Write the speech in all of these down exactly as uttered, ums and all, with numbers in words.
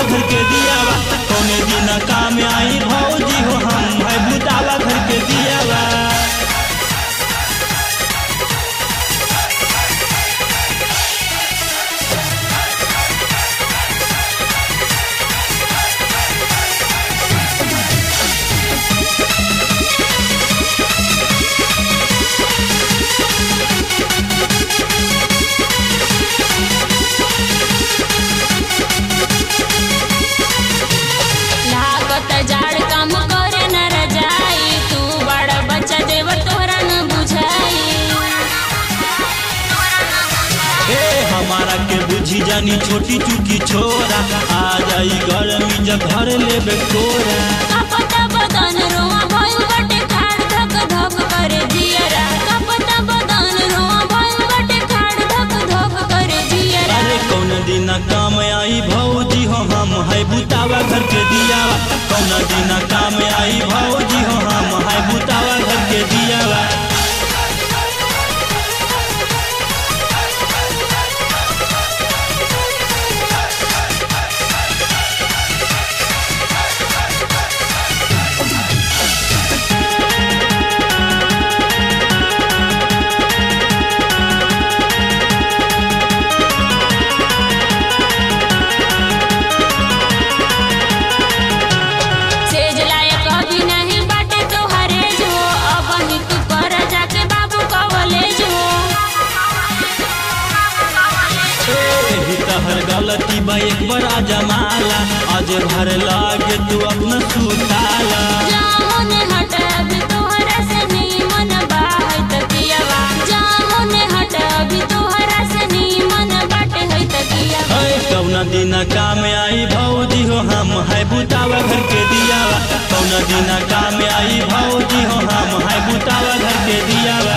घर के दियावा कौने दिन काम आई भौजी हो हम है बुतावा घर के दियावा। जाड़ काम करे न रजाई तू बड़ा बच्चा देवर तोरा न बुझाई। ए हमारा के बुझी जानी छोटी चुकी छोरा आ जाई गर्मी जब घर लेबे कोरा। कपता बदन रोआ भइल बटे खाड़ धक धक करे जियरा कपता बदन रोआ भइल बटे खाड़ धक धक करे जियरा। अरे कौन दिन काम आई भौजी हो हम है बुतावा घर के दियावा कौन दिन काम आई भौजी हो हम है बुतावा घर के दियावा। हर गलती बा एक बार जमाला आज भर लागे तू अपना सुताला। जामुन हट अभी तोहरा से नीमन बाहै तकियावा जामुन हट अभी तोहरा से नीमन बाटे है तकियावा। कौना दिन काम आई भौजी हो हम है बुतावा घर के दियावा कौना दिन काम आई भौजी हो हम है बुतावा घर के दियावा।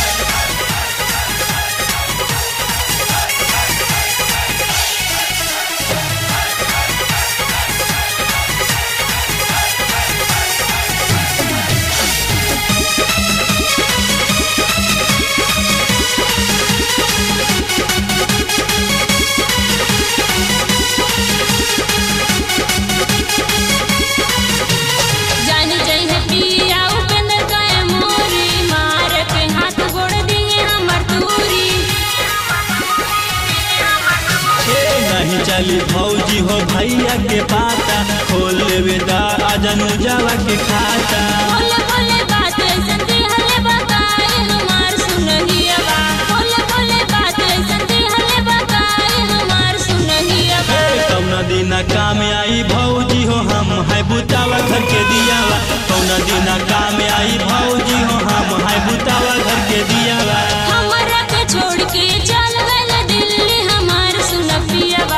चली भौजी हो भैया के पाता खोल लेवे दा अजन जावा के खाता। बोले बोले बात ऐसन दिहले बताए हमार सुनहियावा बोले बोले बात ऐसन दिहले बताए हमार सुनहियावा। कौना दिन काम आई भौजी हो हम है बुतावा घर के दियावा कौना दिन काम आई भौजी हो हम है बुतावा घर के दियावा। हमरा के छोड़ के चल गइल दिल्ली हमार सुनपियावा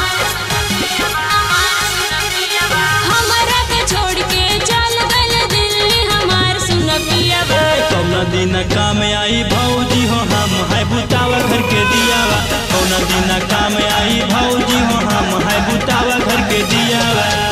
कौना दिन काम आई भौजी हो हम है बुतावा घर के दियावा कौना दिन काम आई भौजी हो हम है बुतावा घर के दियावा।